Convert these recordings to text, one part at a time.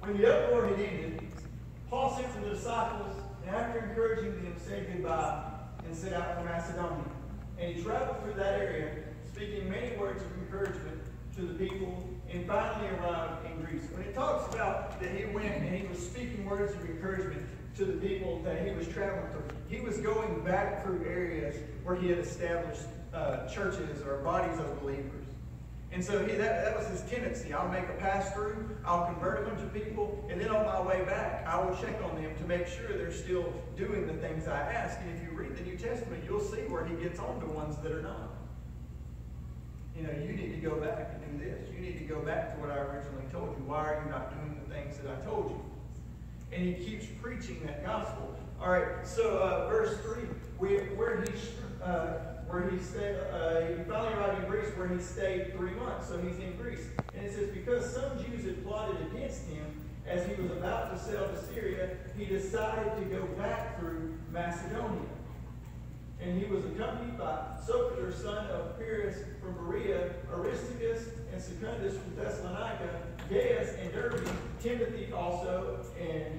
When the uproar had ended, Paul sent to the disciples, and after encouraging them, said goodbye and set out for Macedonia. And he traveled through that area, speaking many words of encouragement to the people, and finally arrived in Greece. When it talks about that he went and he was speaking words of encouragement to the people that he was traveling through, he was going back through areas where he had established churches or bodies of believers. And so that was his tendency. I'll make a pass through, I'll convert a bunch of people, and then on my way back, I will check on them to make sure they're still doing the things I ask. And if you read the New Testament, you'll see where he gets on to ones that are not. You know, you need to go back and do this. You need to go back to what I originally told you. Why are you not doing the things that I told you? And he keeps preaching that gospel. All right, so verse 3, where he stayed, he finally arrived in Greece, where he stayed 3 months. So he's in Greece. And it says, because some Jews had plotted against him as he was about to sail to Syria, he decided to go back through Macedonia. And he was accompanied by Sopater, son of Pyrrhus from Berea, Aristarchus and Secundus from Thessalonica, Gaius and Derbe, Timothy also, and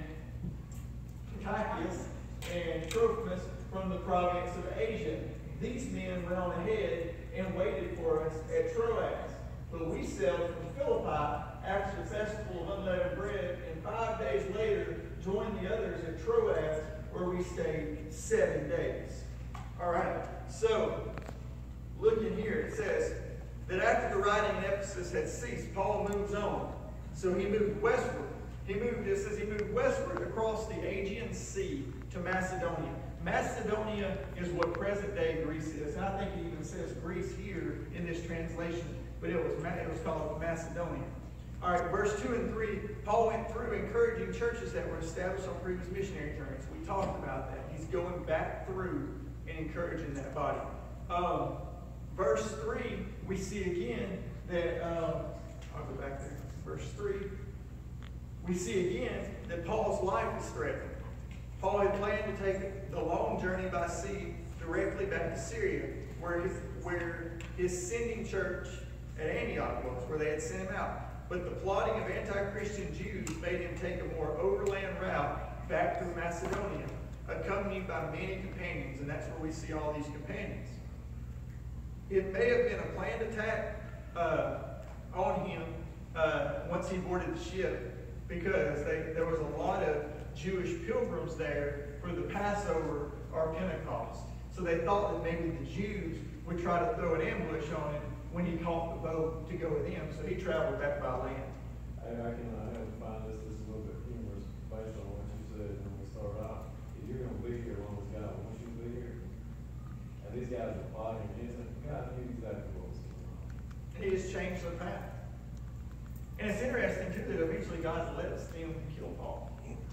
Tychicus and Trophimus from the province of Asia. These men went on ahead and waited for us at Troas. But we sailed from Philippi after the festival of unleavened bread, and 5 days later joined the others at Troas, where we stayed 7 days. All right, so look in here. It says that after the writing in Ephesus had ceased, Paul moves on. So he moved westward. It says he moved westward across the Aegean Sea to Macedonia. Macedonia is what present-day Greece is. And I think it even says Greece here in this translation, but it was called Macedonia. All right, verse 2 and 3, Paul went through encouraging churches that were established on previous missionary journeys. We talked about that. He's going back through and encouraging that body. Verse 3, we see again that, I'll go back there. Verse 3, we see again that Paul's life is threatened. Paul had planned to take the long journey by sea directly back to Syria, where his sending church at Antioch was, where they had sent him out. But the plotting of anti-Christian Jews made him take a more overland route back through Macedonia, accompanied by many companions, and that's where we see all these companions. It may have been a planned attack on him once he boarded the ship, because there was a lot of Jewish pilgrims there for the Passover or Pentecost. So they thought that maybe the Jews would try to throw an ambush on him when he caught the boat to go with them. So he traveled back by land. I have to find this a little bit humorous based on what you said when we started out. If you're going to be here long as God wants you to be here, and these guys are plotting against it, God knew exactly what was going on. He has changed their path. And it's interesting, too, that eventually God let them kill Paul.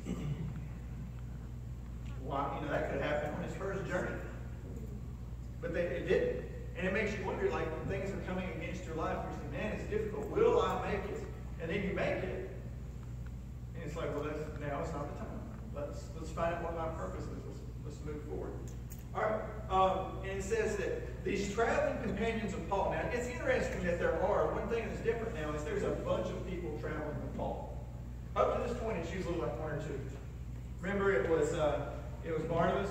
Why? You know, that could happen on his first journey. But it didn't. And it makes you wonder, like, when things are coming against your life, you say, man, it's difficult. Will I make it? And then you make it. And it's like, well, now it's not the time. Let's find out what my purpose is. Let's move forward. All right. And it says that these traveling companions of Paul. Now, it's interesting that there are. One thing that's different now is there's a bunch of people traveling with Paul. Up to this point, it's usually like one or two. Remember, it was Barnabas,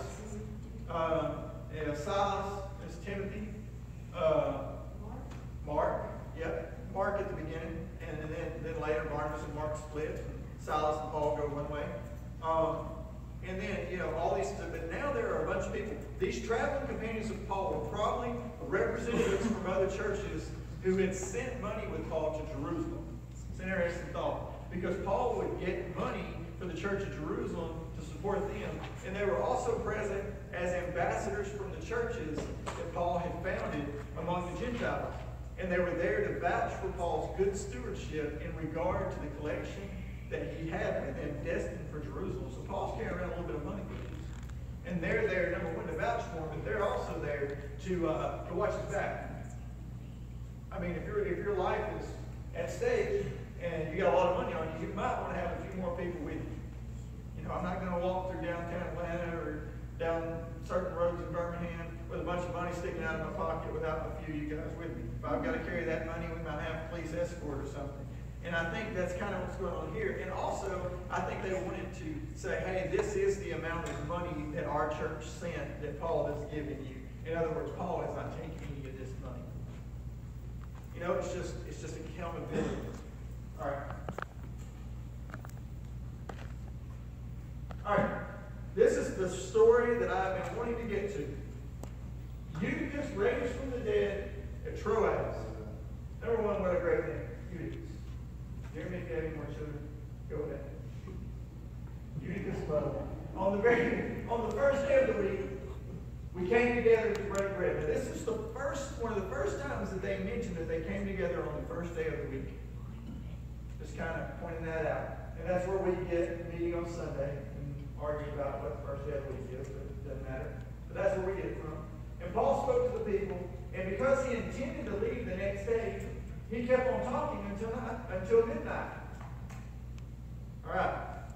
Silas, there's Timothy, Mark. Yep, Mark at the beginning, and then later Barnabas and Mark split. And Silas and Paul go one way. And then, all these, but now there are a bunch of people. These traveling companions of Paul were probably representatives from other churches who had sent money with Paul to Jerusalem. It's an interesting thought, because Paul would get money for the church of Jerusalem to support them, and they were also present as ambassadors from the churches that Paul had founded among the Gentiles. And they were there to vouch for Paul's good stewardship in regard to the collection that he had with them destined for Jerusalem. So Paul's carrying around a little bit of money with him. And they're there, number one, to vouch for him, but they're also there to watch his back. I mean, if your life is at stake and you got a lot of money on you, you might want to have a few more people with you. I'm not going to walk through downtown Atlanta or down certain roads in Birmingham with a bunch of money sticking out of my pocket without a few of you guys with me. If I've got to carry that money, we might have a police escort or something. And I think that's kind of what's going on here. And also, I think they wanted to say, hey, this is the amount of money that our church sent that Paul has given you. In other words, Paul has not taken any of this money. You know, it's just accountability. All right. All right. This is the story that I've been wanting to get to. Eutychus raised from the dead at Troas. Number one, what a great name. Eutychus. Jeremy, if you have any more children, go with that. Eutychus Butler. On the first day of the week, we came together to break bread. Now, this is one of the first times that they mentioned that they came together on the first day of the week. Just kind of pointing that out. And that's where we get meeting on Sunday and argue about what the first day of the week is, but it doesn't matter. But that's where we get it from. And Paul spoke to the people, and because he intended to leave the next day, he kept on talking until midnight. All right.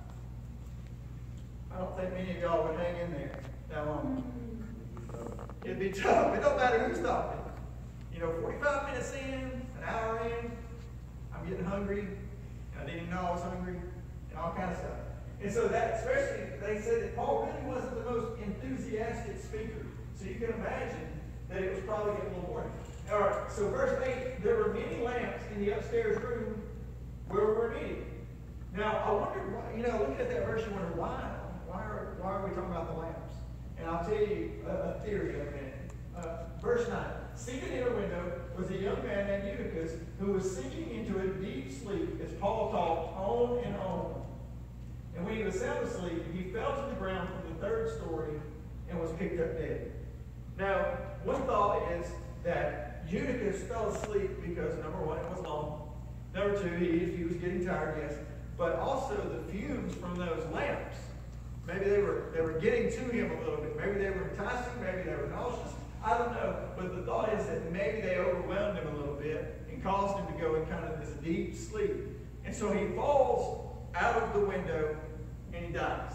I don't think many of y'all would hang in there that long. It'd be tough. It don't matter who's talking. 45 minutes in, an hour in, I'm getting hungry, and I didn't even know I was hungry, and all kinds of stuff. And so that, especially, they said that Paul really wasn't the most enthusiastic speaker. So you can imagine that it was probably getting a little boring. All right, so verse 8, there were many lamps in the upstairs room where we were meeting. Now, I wonder why, looking at that verse, you wonder why are we talking about the lamps? And I'll tell you a theory in a minute. Verse 9, seated in a window was a young man named Eutychus who was sinking into a deep sleep as Paul talked on and on. And when he was sound asleep, he fell to the ground from the third story and was picked up dead. Now, one thought is that Eutychus fell asleep because, number one, it was long. Number two, he was getting tired, yes. But also the fumes from those lamps. Maybe they were getting to him a little bit. Maybe they were enticing. Maybe they were nauseous. I don't know. But the thought is that maybe they overwhelmed him a little bit and caused him to go in kind of this deep sleep. And so he falls out of the window and he dies.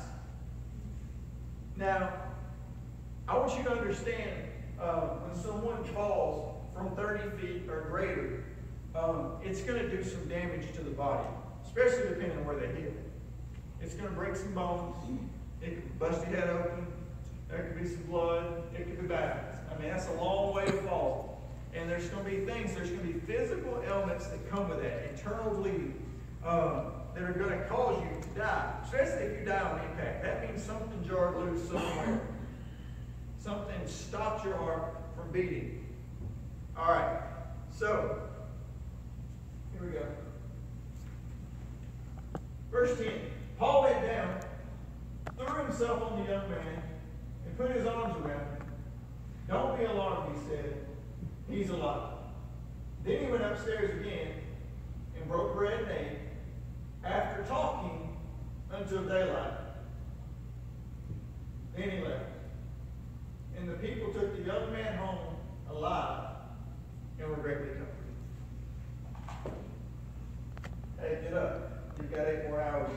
Now, I want you to understand when someone falls from 30 feet or greater, it's going to do some damage to the body, especially depending on where they hit. It's going to break some bones. It could bust your head open. There could be some blood. It could be bad. I mean, that's a long way to fall. And there's going to be things, there's going to be physical ailments that come with that, internal bleeding, that are going to cause you to die, especially if you die on impact. That means something jarred loose somewhere. Something stopped your heart from beating. All right. So, here we go. Verse 10. Paul went down, threw himself on the young man, and put his arms around him. Don't be alarmed, he said. He's alive. Then he went upstairs again and broke bread and ate, after talking until daylight. Then he left. And the people took the young man home alive and were greatly comforted. Hey, get up. You've got 8 more hours.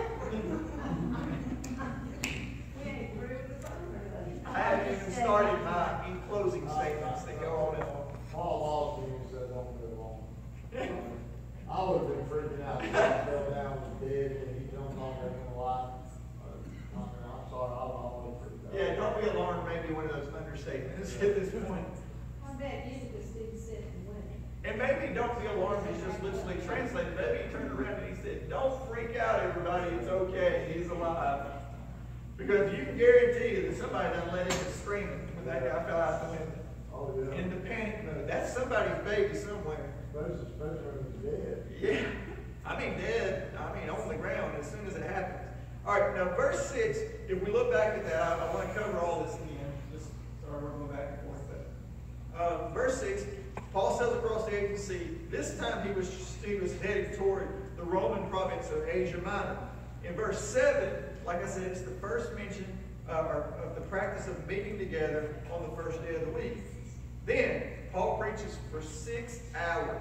I haven't even started my closing statements that go on and on. Paul lost me and said, don't go on. I would have been freaking out. He fell down and dead and he jumped on there in the light. I'm sorry, I would have freaked out. Yeah, don't be alarmed, maybe one of those understatements at this point. I bet Eutychus didn't sit and win. And maybe don't be alarmed, he's just loosely translated. Maybe he turned around and he said, don't freak out, everybody, it's okay, he's alive. Because you can guarantee you that somebody done let him screaming when that guy fell out the window. Oh, yeah. In the panic mode. That's somebody's baby somewhere. Especially when he's dead. Yeah. I mean dead, on the ground as soon as it happens. All right, now verse 6, if we look back at that, I want to cover all this again. Just sorry, we're going back and forth. But, verse 6, Paul sails across the Aegean Sea. This time he was headed toward the Roman province of Asia Minor. In verse 7, like I said, it's the first mention of the practice of meeting together on the first day of the week. Then, Paul preaches for 6 hours.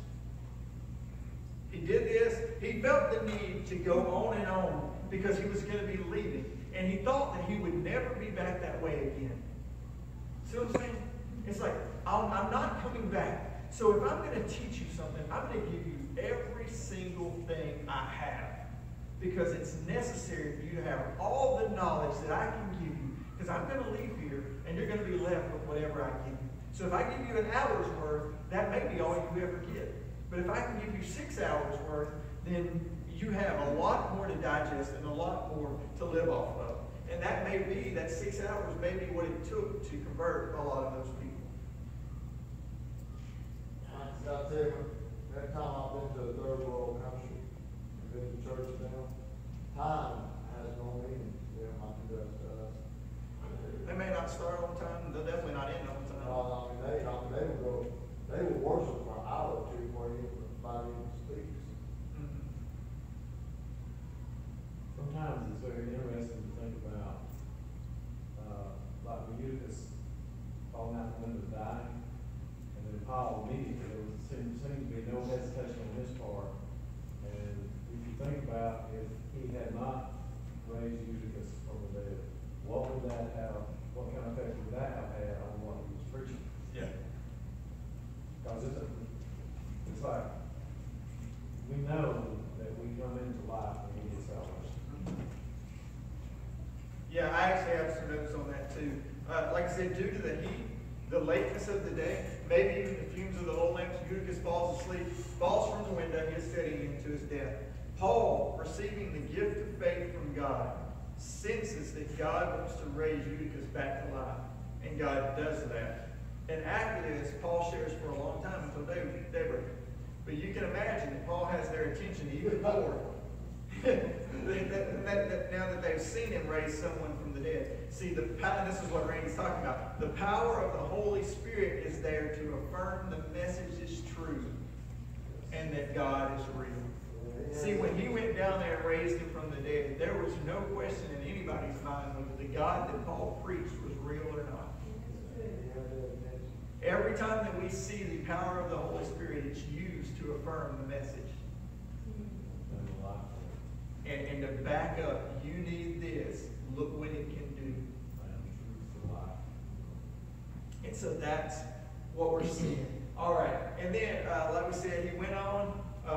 He did this. He felt the need to go on and on because he was going to be leaving. And he thought that he would never be back that way again. See what I'm saying? It's like, I'm not coming back. So if I'm going to teach you something, I'm going to give you every single thing I have. Because it's necessary for you to have all the knowledge that I can give you. Because I'm going to leave here, and you're going to be left with whatever I give you. So if I give you an hour's worth, that may be all you ever get. But if I can give you 6 hours worth, then you have a lot more to digest and a lot more to live off of. And that may be, that 6 hours may be what it took to convert a lot of those people. I'll tell you, that time I've been to a third world country, and been to church now, time has no meaning to them like it does to us. They may not start on time, they'll definitely not end on time. They will worship for an hour or two before anybody even speaks. Mhm. Sometimes it's very interesting to think about, like when Eutychus falling out the window dying, and then Paul immediately, there seemed to be no hesitation on his part. And if you think about if he had not raised Eutychus from the dead, what would that have, what kind of effect would that have had on what he was preaching? Yeah. Because it's like, we know that we come into life and we get salvation. Yeah, I actually have some notes on that too. Like I said, due to the heat, the lateness of the day, maybe even the fumes of the oil lamps, Eutychus falls asleep, falls from the window, he is steady into his death. Paul, receiving the gift of faith from God, senses that God wants to raise Eutychus back to life. And God does that. And after this, Paul shares for a long time until daybreak. But you can imagine that Paul has their attention even more. Now that they've seen him raise someone from the dead. See, this is what Randy's talking about. The power of the Holy Spirit is there to affirm the message is true and that God is real. See, when he went down there and raised him from the dead, there was no question in anybody's mind whether the God that Paul preached was real or not. Every time that we see the power of the Holy Spirit, it's used to affirm the message. And to back up, you need this. Look what it can do. And so that's what we're seeing. All right. And then, like we said, he went on,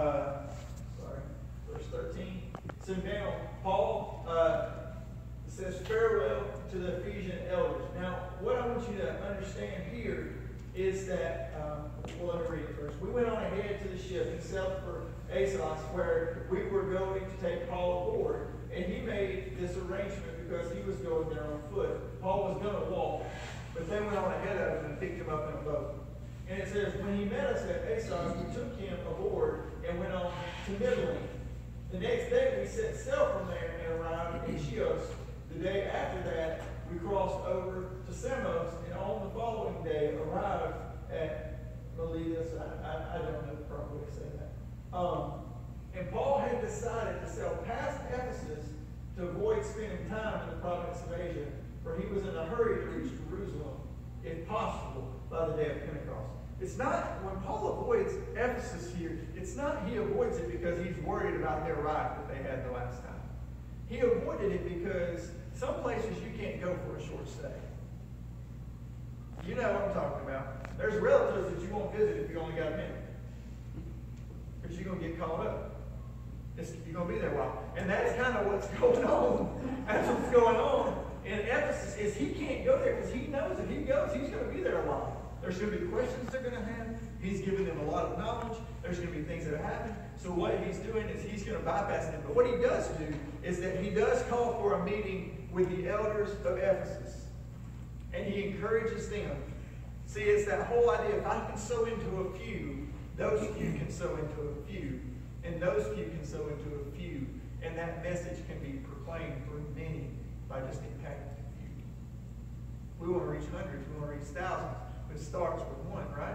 verse 13. So now, Paul says farewell to the Ephesian elders. Now, what I want you to understand here is that, well, let me read it first. We went on ahead to the ship and sailed for Assos, where we were going to take Paul aboard. And he made this arrangement because he was going there on foot. Paul was going to walk, but they went on ahead of him and picked him up in a boat. And it says, when he met us at Assos, we took him aboard and went on to Mytilene. The next day we set sail from there and arrived in Chios. The day after that, we crossed over to Samos, and on the following day arrived at Miletus. I don't know the proper way to say that. And Paul had decided to sail past Ephesus to avoid spending time in the province of Asia, for he was in a hurry to reach Jerusalem, if possible, by the day of Pentecost. It's not, when Paul avoids Ephesus here, it's not he avoids it because he's worried about their right that they had the last time. He avoided it because some places you can't go for a short stay. You know what I'm talking about. There's relatives that you won't visit if you only got a minute. Because you're going to get caught up. You're going to be there a while. And that's kind of what's going on. That's what's going on in Ephesus is he can't go there because he knows if he goes, he's going to be there a while. There's going to be questions they're going to have. He's giving them a lot of knowledge. There's going to be things that happen. So what he's doing is he's going to bypass them. But what he does do is that he does call for a meeting with the elders of Ephesus. And he encourages them. See, it's that whole idea, if I can sow into a few, those few can sow into a few. And those few can sow into a few. And that message can be proclaimed through many by just impacting a few. We want to reach hundreds. We want to reach thousands. But it starts with one, right?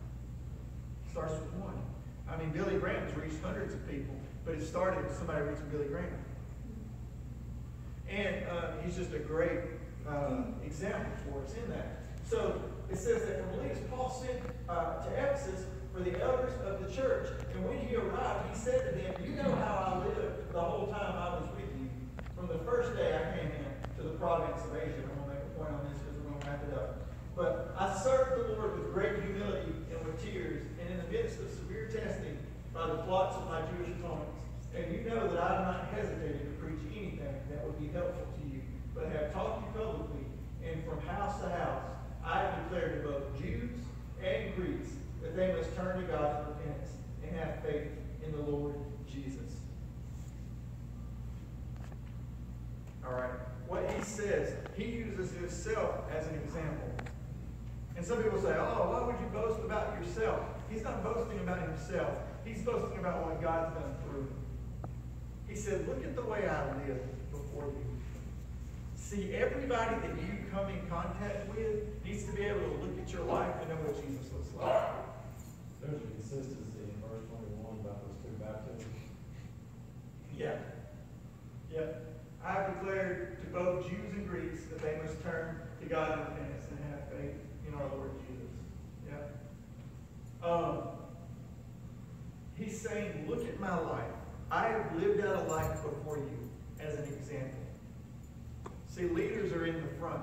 It starts with one. I mean, Billy Graham has reached hundreds of people, but it started with somebody reaching Billy Graham. And he's just a great example for us in that. So it says that from Miletus, Paul sent to Ephesus for the elders of the church. And when he arrived, he said to them, you know how I lived the whole time I was with you. From the first day I came in to the province of Asia. I'm going to make a point on this because we're going to wrap it up. But I served the Lord with great humility and with tears and in the midst of severe testing by the plots of my Jewish opponents. And you know that I have not hesitated to preach anything that would be helpful to you, but have taught you publicly, and from house to house, I have declared to both Jews and Greeks that they must turn to God in repentance and have faith in the Lord Jesus. All right. What he says, he uses himself as an example. And some people say, oh, why would you boast about yourself? He's not boasting about himself. He's boasting about what God's done through him. He said, look at the way I live before you. See, everybody that you come in contact with needs to be able to look at your life and know what Jesus looks like. There's a consistency in verse 21 about those two baptisms. Yeah. Yeah. I have declared to both Jews and Greeks that they must turn to God in repentance and have faith in our Lord Jesus. Yeah. He's saying, look at my life. I have lived out a life before you as an example. See, leaders are in the front.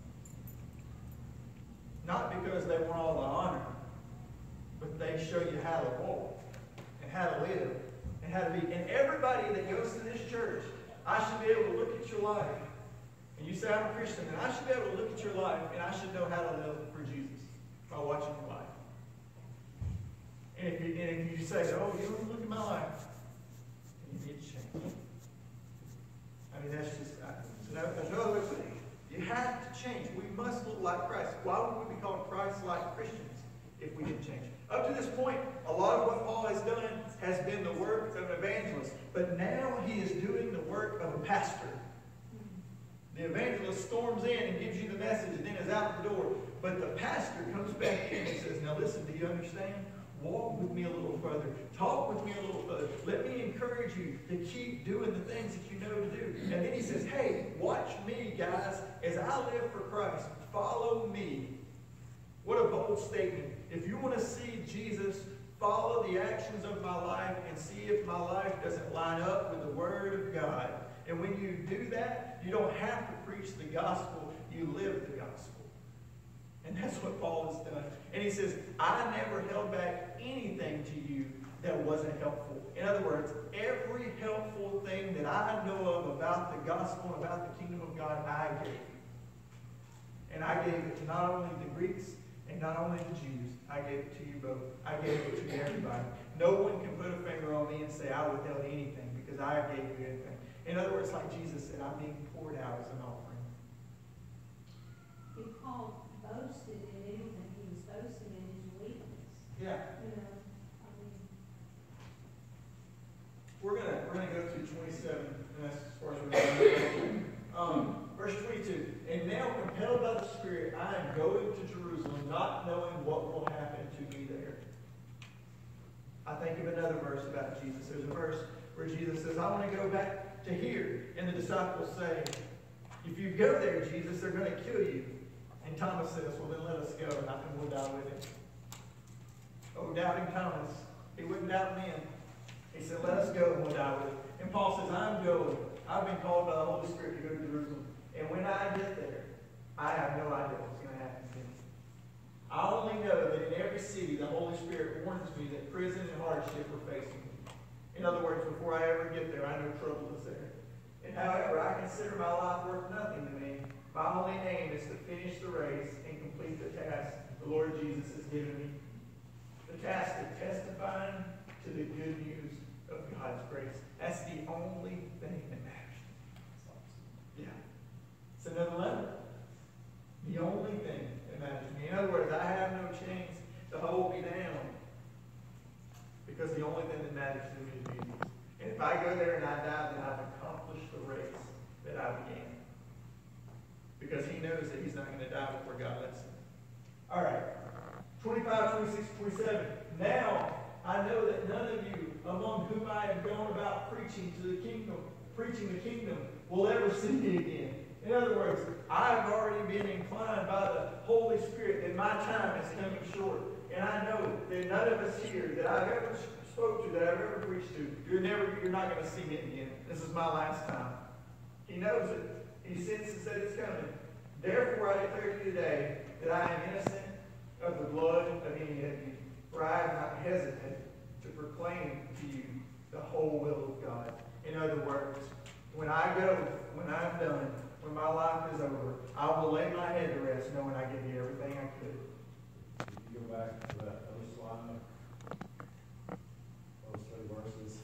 Not because they want all the honor, but they show you how to walk and how to live and how to be. And everybody that goes to this church, I should be able to look at your life. And you say, I'm a Christian, and I should be able to look at your life, and I should know how to live for Jesus by watching your life. And if you say, oh, you don't look at my life, and you need to change. I mean, that's just, there's no other way to put it. You have to change. We must look like Christ. Why would we be called Christ-like Christians if we didn't change? Up to this point, a lot of what Paul has done has been the work of an evangelist. But now he is doing the work of a pastor. The evangelist storms in and gives you the message and then is out the door. But the pastor comes back in and says, now listen, do you understand? Walk with me a little further. Talk with me a little further. Let me encourage you to keep doing the things that you know to do. And then he says, hey, watch me, guys, as I live for Christ. Follow me. What a bold statement. If you want to see Jesus, follow the actions of my life and see if my life doesn't line up with the Word of God. And when you do that, you don't have to preach the gospel. You live the gospel. And that's what Paul has done. And he says, I never held back anything to you that wasn't helpful. In other words, every helpful thing that I know of about the gospel and about the kingdom of God, I gave you. And I gave it to not only the Greeks and not only the Jews, I gave it to you both. I gave it to everybody. No one can put a finger on me and say I withheld anything because I gave you anything. In other words, like Jesus said, I'm being poured out as an offering. If Paul boasted in anything, he was boasting in his weakness. Yeah. You know, I mean, We're gonna go through 27, and that's as far as we're going to go. Verse 22. And now, compelled by the Spirit, I am going to Jerusalem, not knowing what will happen to me there. I think of another verse about Jesus. There's a verse where Jesus says, I want to go back to here. And the disciples say, if you go there, Jesus, they're going to kill you. And Thomas says, well, then let us go, and we'll die with him. Oh, doubting Thomas. He wouldn't doubt men. He said, let us go, and we'll die with him. And Paul says, I'm going. I've been called by the Holy Spirit to go to Jerusalem. And when I get there, I have no idea what's going to happen to me. I only know that in every city, the Holy Spirit warns me that prison and hardship are facing me. In other words, before I ever get there, I know trouble is there. And however, I consider my life worth nothing to me. My only aim is to finish the race and complete the task the Lord Jesus has given me. The task of testifying to the good news of God's grace. That's the only thing that matters. Yeah. It's another level. The only thing that matters to me. In other words, I have no chains to hold me down. Because the only thing that matters to me is Jesus. And if I go there and I die, then I've accomplished the race that I began. Because he knows that he's not going to die before God lets him. All right. 25, 26, 27. Now, I know that none of you among whom I have gone about preaching the kingdom, will ever see me again. In other words, I've already been inclined by the Holy Spirit that my time is coming short. And I know that none of us here that I've ever spoke to, that I've ever preached to, you're not going to see me again. This is my last time. He knows it. He senses that it's coming. Therefore, I declare to you today that I am innocent of the blood of any of you. where I have not hesitated to proclaim to you the whole will of God. In other words, when I go, when I'm done, when my life is over, I will lay my head to rest knowing I gave you everything I could. If you go back to that other slide, those three verses,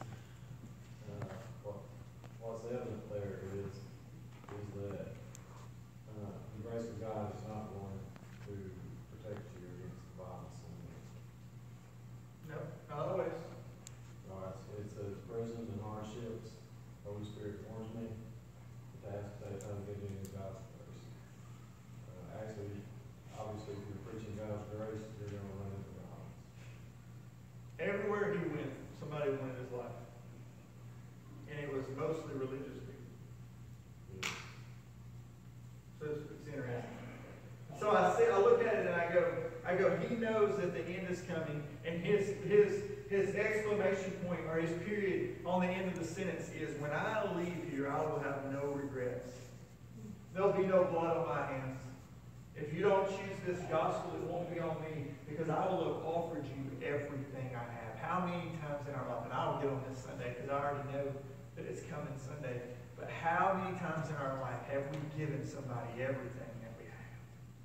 what's evident there is that the grace of God is not going to protect you against violence and No, not always. all right, so it says prisons and hardships. Holy Spirit warns me to ask that how to get into God's grace. Actually, obviously, if you're preaching God's grace, you're going to run into violence. Everywhere he went, somebody wanted his life. And it was mostly religious people. Yeah. So it's interesting. So I look at it and I go, he knows that the end is coming, and his exclamation point or his period on the end of the sentence is, when I leave here, I will have no regrets. There'll be no blood on my hands. If you don't choose this gospel, it won't be on me, because I will have offered you everything I have. How many times in our life, and I will get on this Sunday because I already know that it's coming Sunday, but how many times in our life have we given somebody everything that we have?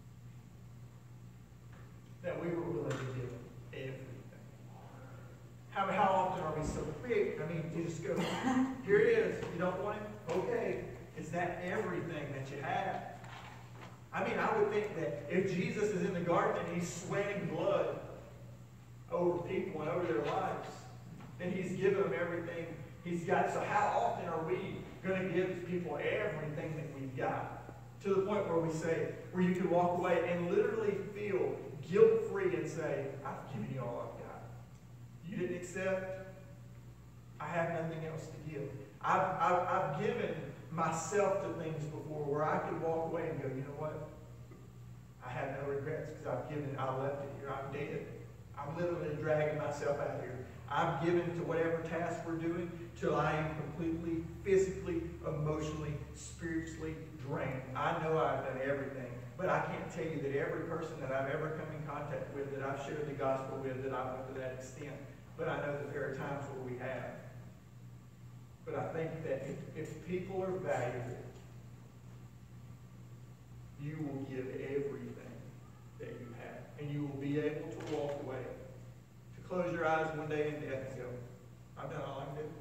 That we were willing to give them everything. How often are we so quick? I mean, you just go, here it is. You don't want it? Okay. Is that everything that you have? I mean, I would think that if Jesus is in the garden and he's sweating blood over people and over their lives, then he's given them everything he's got. So how often are we going to give people everything that we've got? To the point where we say, where you can walk away and literally feel guilt-free and say, I've given you all I've got. You didn't accept. I have nothing else to give. I've given myself to things before where I could walk away and go, you know what? I have no regrets because I've given it. I left it here. I'm dead. I'm literally dragging myself out of here. I've given to whatever task we're doing till I am completely, physically, emotionally, spiritually drained. I know I've done everything, but I can't tell you that every person that I've ever come in contact with, that I've shared the gospel with, that I went to that extent. But I know that there are times where we have. But I think that if people are valuable, you will give everything that you have. And you will be able to walk away. To close your eyes one day in death and go, I've done all I can do.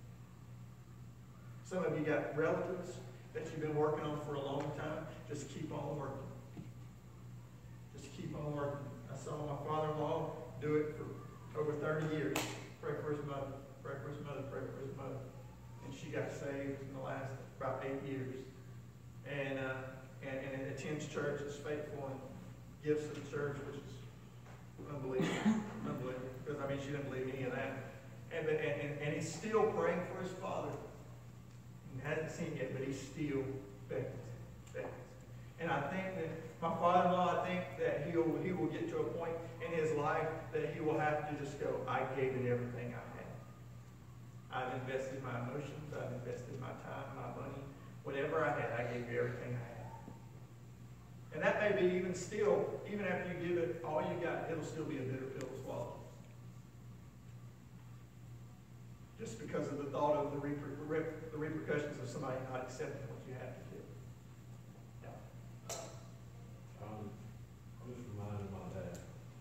Some of you got relatives that you've been working on for a long time. Just keep on working. Just keep on working. I saw my father-in-law do it for over 30 years. Pray for his mother. Pray for his mother. Pray for his mother. And she got saved in the last about 8 years. And attends church, is faithful, and gives to the church, which is unbelievable. Unbelievable. Because, I mean, she didn't believe any of that. And he's still praying for his father. He hasn't seen yet, but he's still begging. And I think that my father-in-law, I think that he will get to a point in his life that he will have to just go, I gave it everything I had. I've invested my emotions, I've invested my time, my money, whatever I had, I gave you everything I had. And that may be even still, even after you give it all you got, it'll still be a bitter pill to swallow. Just because of the thought of the repercussions of somebody not accepting what you have to give. Yeah. I'm just reminded of my dad.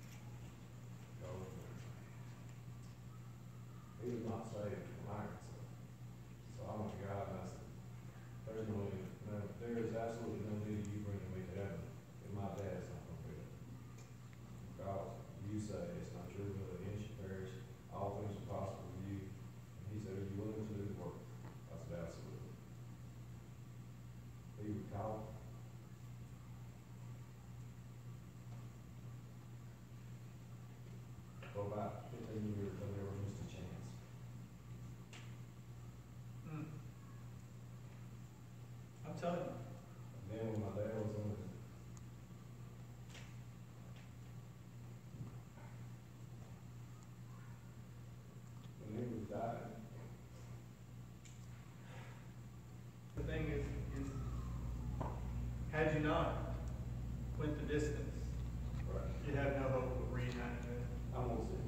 He was not saved from Arkansas. So I went to God and I said, there is absolutely no need of you bringing me to heaven if my dad's not going to do it. God, you say it's not your will that any should perish. All things are possible with you. And he said, are you willing to do the work? I said, absolutely. He would call. For about 15 years, I never missed a chance. I'm telling you. Then when my dad was on his when he was dying, The thing is had you not went the distance, right, you have no hope of reuniting with him. I'm gonna say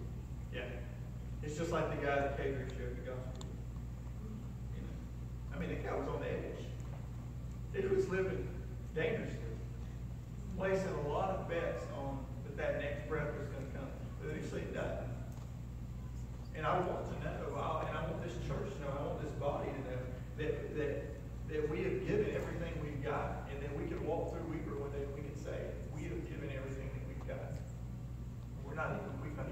It's just like the guy that Cadrick shared the gospel. You know, I mean, that guy was on the edge. He was living dangerously, placing a lot of bets on that next breath was going to come. But then he said, "No." And I want to know, and I want this church to know, I want this body to know that we have given everything we've got, and then we can walk through Weaver one day and we can say, we have given everything that we've got. We've not even begun.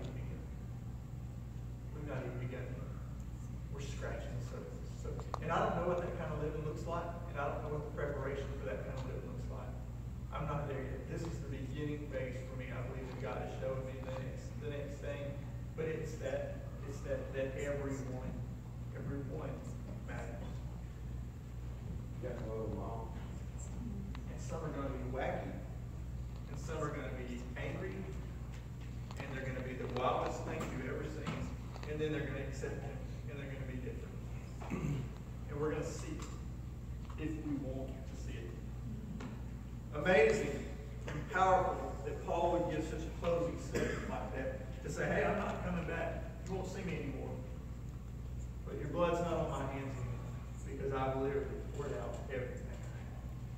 We've not even begun. We're scratching the surface. So, and I don't know what that kind of living looks like, and I don't know what the preparation for that kind of living looks like. I'm not there yet. This is the beginning phase for me. I believe that God is showing me the next thing. But it's that everyone matters. You got to love them all. And some are going to be wacky, and some are going to be angry, and they're going to be the wildest things you've ever seen, and then they're going to accept Him, and they're going to be different. And we're going to see it if we want to see it. Amazing and powerful that Paul would give such a closing statement like that to say, "Hey, I'm not coming back. You won't see me anymore. But your blood's not on my hands anymore because I've literally poured out everything I have."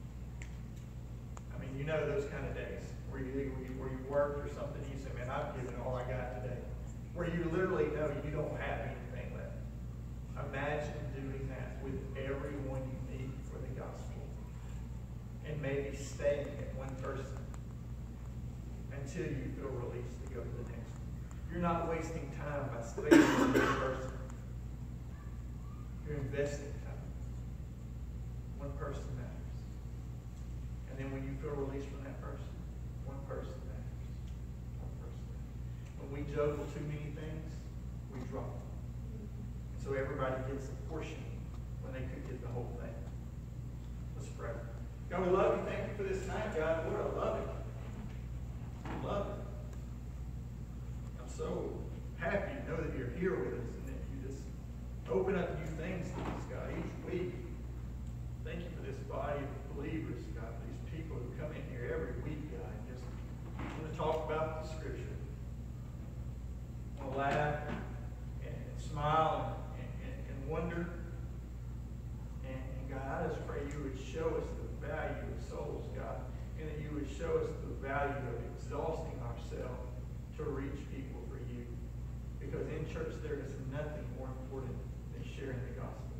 I mean, you know those kind of days where you worked or something, you say, "Man, I've given all I got today." Where you literally know you don't have anything left. Imagine doing that with everyone you need for the gospel. And maybe staying at one person until you feel released to go to the next one. You're not wasting time by staying with one person. You're investing time. One person matters. And then when you feel released from that person, one person matters. One person matters. When we juggle too many things, we drop them. And so everybody gets a portion when they could get the whole thing. Let's pray. God, we love you. Thank you for this night, God. Lord, I love it. I love it. I'm so happy to know that you're here with us and that you just open up new things to us, God, each week. Thank you for this body of believers, God, for these people who come in here every week, God, and just want to talk about the Scripture. Want to laugh and smile and wonder. And God, I just pray you would show us the value of souls, God, and that you would show us the value of exhausting ourselves to reach people for you. Because in church there is nothing more important than sharing the gospel.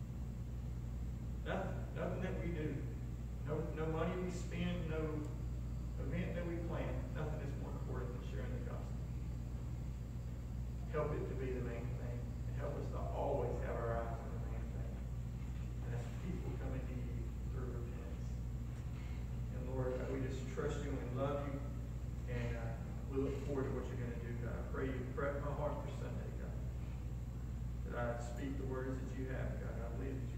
Nothing that we do. No money we spend, no event that we plan. Nothing is more important than sharing the gospel. Help it to be the main thing. And help us to always have our eyes on the main thing. And as people come into you through repentance. And Lord, we just trust you and love you. And we look forward to what you're going to do, God. I pray you prep my heart for Sunday, God. That I speak the words that you have, God. I believe that